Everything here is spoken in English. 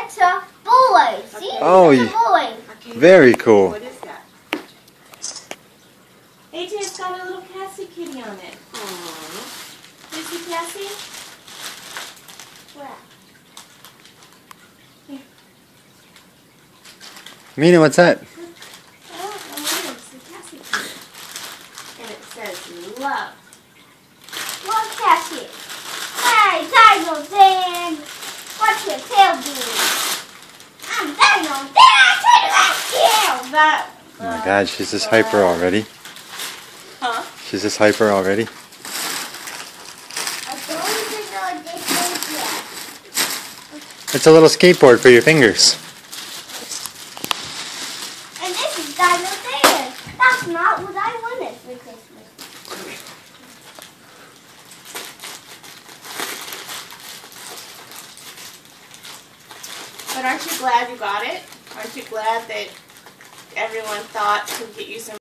That's a boy. See? Oh, It's a boy. Okay. very cool. What is that? AJ's got a little Cassie kitty on it. Aww. You see Cassie? Where? Here. Mina, what's that? Oh, it's the Cassie kitty. And it says love. Look, Cassie. Hey, Dino Dan. What's your tail doing? I'm Dino Dan. I tell you that That. Oh my God, she's just hyper already. Huh? She's just hyper already. I don't even know this yet. It's a little skateboard for your fingers. And this is Dino Dan. That's not what I wanted for Christmas. But aren't you glad you got it? Aren't you glad that everyone thought to get you some